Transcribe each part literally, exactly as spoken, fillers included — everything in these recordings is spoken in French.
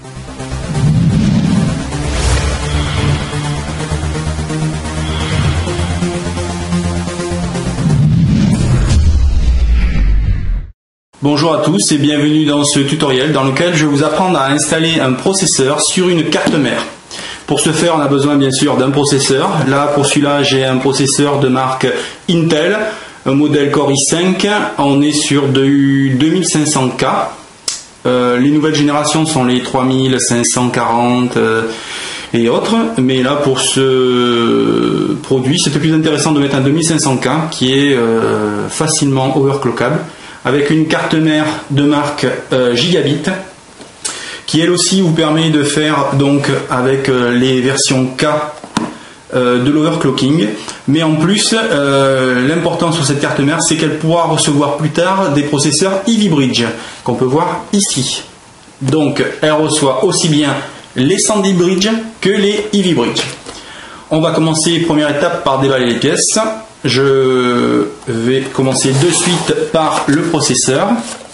Bonjour à tous et bienvenue dans ce tutoriel dans lequel je vais vous apprendre à installer un processeur sur une carte mère. Pour ce faire, on a besoin bien sûr d'un processeur. Là, pour celui-là, j'ai un processeur de marque Intel, un modèle Core i cinq. On est sur du deux mille cinq cents K. Euh, les nouvelles générations sont les trois mille cinq cent quarante euh, et autres. Mais là, pour ce produit, c'était plus intéressant de mettre un deux mille cinq cents K qui est euh, facilement overclockable, avec une carte mère de marque euh, Gigabit, qui elle aussi vous permet de faire donc avec euh, les versions K euh, de l'overclocking. Mais en plus, euh, l'important sur cette carte mère, c'est qu'elle pourra recevoir plus tard des processeurs Ivy Bridge, qu'on peut voir ici. Donc elle reçoit aussi bien les Sandy Bridge que les Ivy Bridge. On va commencer, première étape, par déballer les pièces. Je vais commencer de suite par le processeur.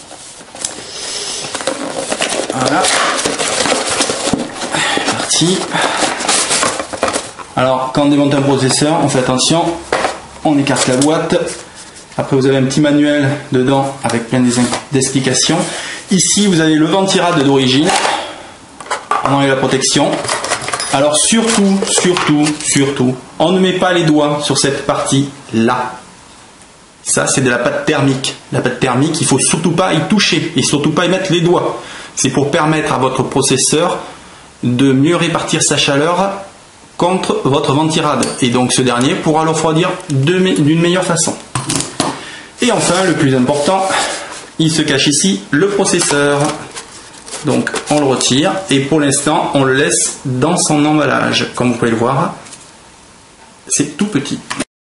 Voilà. Parti. Alors, quand on démonte un processeur, on fait attention, on écarte la boîte. Après, vous avez un petit manuel dedans avec plein d'explications. Ici, vous avez le ventirad d'origine. On enlève la protection. Alors surtout, surtout, surtout, on ne met pas les doigts sur cette partie-là. Ça, c'est de la pâte thermique. La pâte thermique, il ne faut surtout pas y toucher et surtout pas y mettre les doigts. C'est pour permettre à votre processeur de mieux répartir sa chaleur contre votre ventirad. Et donc ce dernier pourra le refroidir d'une meilleure façon. Et enfin, le plus important, il se cache ici, le processeur. Donc on le retire et pour l'instant on le laisse dans son emballage. Comme vous pouvez le voir, c'est tout petit.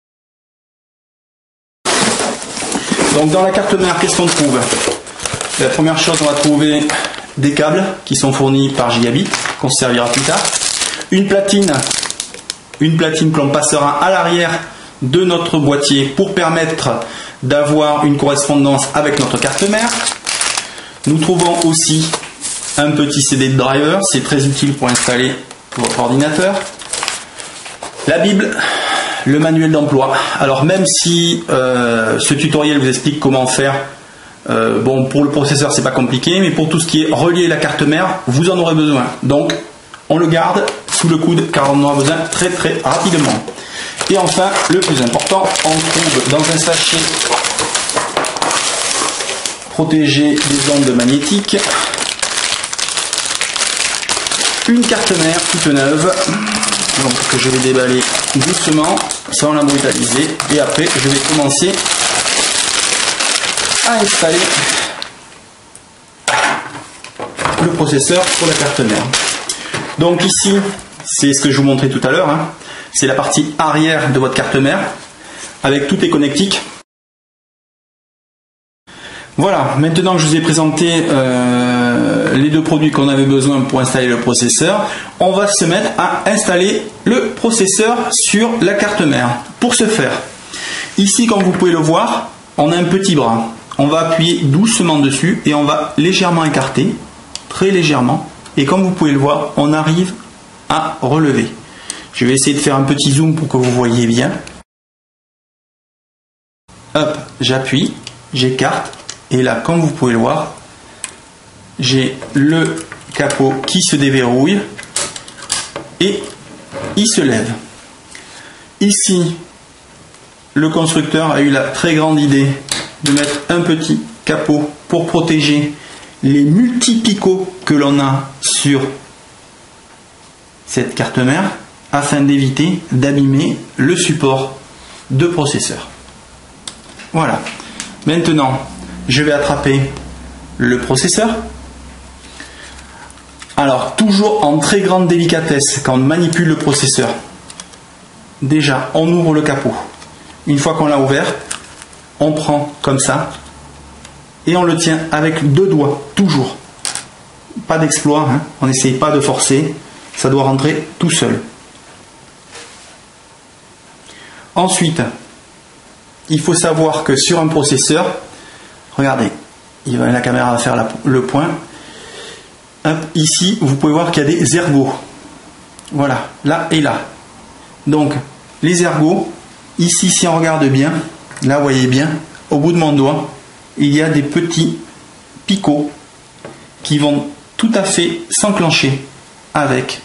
Donc dans la carte mère, qu'est-ce qu'on trouve? La première chose, on va trouver des câbles qui sont fournis par Gigabit, qu'on se servira plus tard. Une platine, une platine que l'on passera à l'arrière de notre boîtier pour permettre d'avoir une correspondance avec notre carte mère. Nous trouvons aussi un petit C D de driver, c'est très utile pour installer votre ordinateur. La Bible, le manuel d'emploi. Alors même si euh, ce tutoriel vous explique comment faire, euh, bon, pour le processeur c'est pas compliqué, mais pour tout ce qui est relier la carte mère, vous en aurez besoin. Donc on le garde sous le coude car on en aura besoin très très rapidement. Et enfin, le plus important, on trouve dans un sachet protégé des ondes magnétiques une carte mère toute neuve, donc que je vais déballer doucement sans la brutaliser, et après je vais commencer à installer le processeur sur la carte mère. Donc ici, c'est ce que je vous montrais tout à l'heure, hein. C'est la partie arrière de votre carte mère avec toutes les connectiques. Voilà, maintenant que je vous ai présenté euh, les deux produits qu'on avait besoin pour installer le processeur, on va se mettre à installer le processeur sur la carte mère. Pour ce faire, ici comme vous pouvez le voir, on a un petit bras. On va appuyer doucement dessus et on va légèrement écarter, très légèrement. Et comme vous pouvez le voir, on arrive à relever. Je vais essayer de faire un petit zoom pour que vous voyez bien. Hop, j'appuie, j'écarte. Et là, comme vous pouvez le voir, j'ai le capot qui se déverrouille et il se lève. Ici, le constructeur a eu la très grande idée de mettre un petit capot pour protéger les multi-picots que l'on a sur cette carte mère afin d'éviter d'abîmer le support de processeur. Voilà. Maintenant, je vais attraper le processeur. Alors, toujours en très grande délicatesse quand on manipule le processeur. Déjà, on ouvre le capot. Une fois qu'on l'a ouvert, on prend comme ça et on le tient avec deux doigts, toujours. Pas d'exploit, hein. On n'essaye pas de forcer, ça doit rentrer tout seul. Ensuite, il faut savoir que sur un processeur, regardez, la caméra va faire la, le point, hop, ici, vous pouvez voir qu'il y a des ergots. Voilà, là et là. Donc, les ergots, ici, si on regarde bien, là, vous voyez bien, au bout de mon doigt, il y a des petits picots qui vont tout à fait s'enclencher avec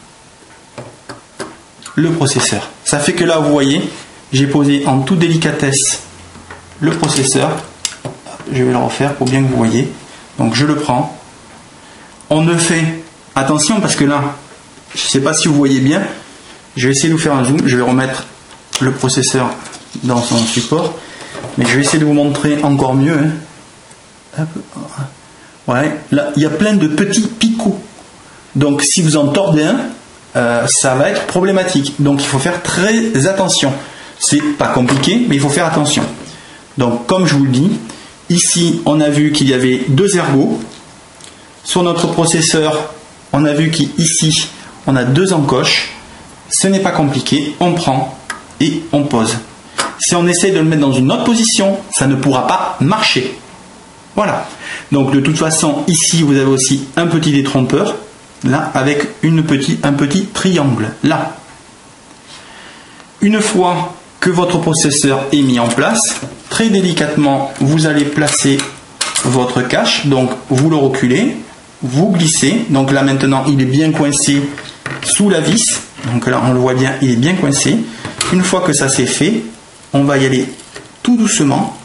le processeur. Ça fait que là, vous voyez, j'ai posé en toute délicatesse le processeur. Je vais le refaire pour bien que vous voyez. Donc, je le prends. On ne fait attention parce que là, je ne sais pas si vous voyez bien. Je vais essayer de vous faire un zoom. Je vais remettre le processeur dans son support. Mais je vais essayer de vous montrer encore mieux. Hein. Ouais, là, il y a plein de petits picots. Donc, si vous en tordez un, euh, ça va être problématique. Donc, il faut faire très attention. C'est pas compliqué, mais il faut faire attention. Donc, comme je vous le dis, ici, on a vu qu'il y avait deux ergots. Sur notre processeur, on a vu qu'ici, on a deux encoches. Ce n'est pas compliqué. On prend et on pose. Si on essaie de le mettre dans une autre position, ça ne pourra pas marcher. Voilà. Donc de toute façon, ici, vous avez aussi un petit détrompeur, là, avec une petit, un petit triangle, là. Une fois que votre processeur est mis en place, très délicatement, vous allez placer votre cache. Donc, vous le reculez, vous glissez. Donc là, maintenant, il est bien coincé sous la vis. Donc là, on le voit bien, il est bien coincé. Une fois que ça c'est fait, on va y aller tout doucement.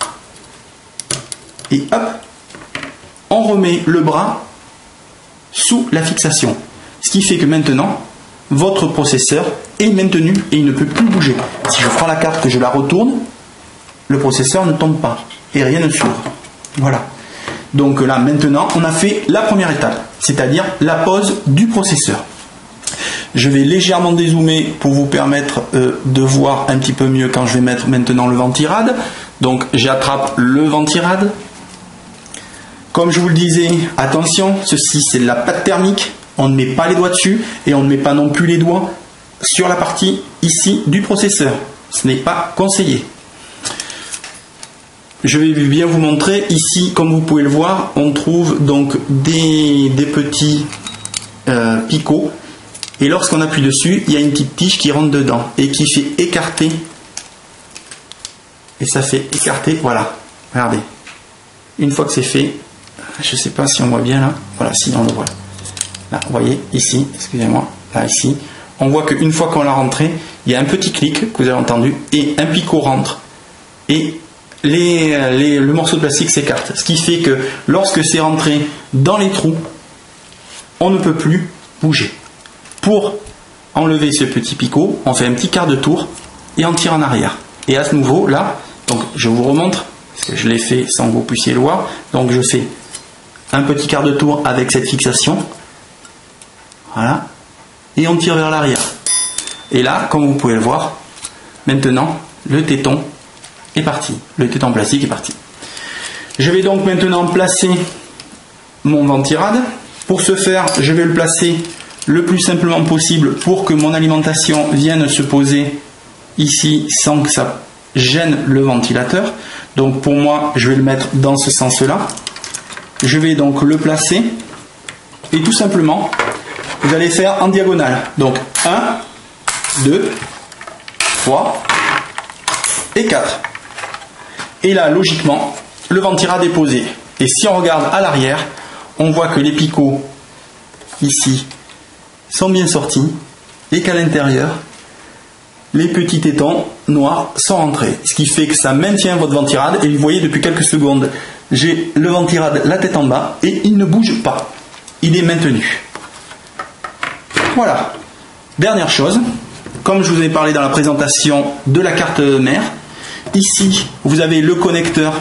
Et hop, on remet le bras sous la fixation. Ce qui fait que maintenant, votre processeur est maintenu et il ne peut plus bouger. Si je prends la carte, que je la retourne, le processeur ne tombe pas et rien ne s'ouvre. Voilà. Donc là, maintenant, on a fait la première étape, c'est-à-dire la pose du processeur. Je vais légèrement dézoomer pour vous permettre euh, de voir un petit peu mieux quand je vais mettre maintenant le ventirad. Donc j'attrape le ventirad. Comme je vous le disais, attention, ceci c'est de la pâte thermique. On ne met pas les doigts dessus et on ne met pas non plus les doigts sur la partie ici du processeur. Ce n'est pas conseillé. Je vais bien vous montrer. Ici, comme vous pouvez le voir, on trouve donc des, des petits euh, picots. Et lorsqu'on appuie dessus, il y a une petite tige qui rentre dedans et qui fait écarter. Et ça fait écarter, voilà. Regardez. Une fois que c'est fait, je ne sais pas si on voit bien là. Voilà, si on le voit. Là, vous voyez, ici, excusez-moi, là, ici. On voit qu'une fois qu'on l'a rentré, il y a un petit clic que vous avez entendu et un picot rentre. Et les, les, le morceau de plastique s'écarte. Ce qui fait que lorsque c'est rentré dans les trous, on ne peut plus bouger. Pour enlever ce petit picot, on fait un petit quart de tour et on tire en arrière. Et à ce nouveau, là, donc je vous remontre, parce que je l'ai fait sans que vous puissiez le voir. Donc je fais un petit quart de tour avec cette fixation. Voilà. Et on tire vers l'arrière. Et là, comme vous pouvez le voir, maintenant, le téton est parti. Le téton plastique est parti. Je vais donc maintenant placer mon ventirad. Pour ce faire, je vais le placer le plus simplement possible pour que mon alimentation vienne se poser ici sans que ça gêne le ventilateur. Donc pour moi, je vais le mettre dans ce sens-là. Je vais donc le placer et tout simplement, vous allez faire en diagonale. Donc un, deux, trois et quatre. Et là, logiquement, le ventirad est posé. Et si on regarde à l'arrière, on voit que les picots ici sont bien sortis et qu'à l'intérieur, les petits tétons noirs sont rentrés. Ce qui fait que ça maintient votre ventirad. Et vous voyez, depuis quelques secondes, j'ai le ventirad la tête en bas et il ne bouge pas. Il est maintenu. Voilà. Dernière chose, comme je vous ai parlé dans la présentation de la carte mère, ici, vous avez le connecteur.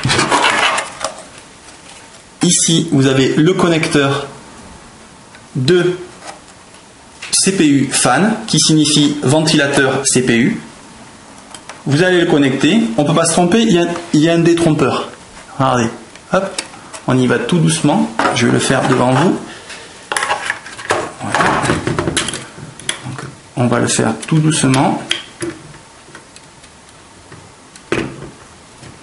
Ici, vous avez le connecteur de C P U fan, qui signifie ventilateur C P U. Vous allez le connecter. On ne peut pas se tromper, il y a, il y a un détrompeur. Regardez, hop, on y va tout doucement. Je vais le faire devant vous. Voilà. Donc, on va le faire tout doucement.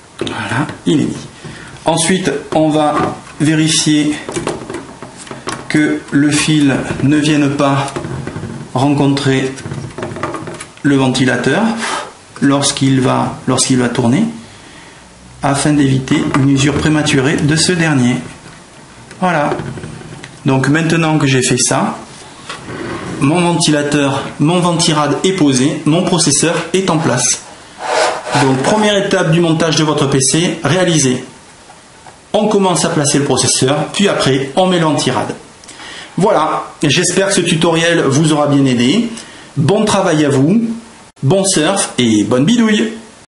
Voilà, il est mis. Ensuite, on va vérifier que le fil ne vienne pas rencontrer le ventilateur lorsqu'il va, lorsqu'il va tourner, afin d'éviter une usure prématurée de ce dernier. Voilà. Donc maintenant que j'ai fait ça, mon ventilateur, mon ventirad est posé, mon processeur est en place. Donc première étape du montage de votre P C réalisée. On commence à placer le processeur, puis après on met le ventirad. Voilà, j'espère que ce tutoriel vous aura bien aidé. Bon travail à vous, bon surf et bonne bidouille!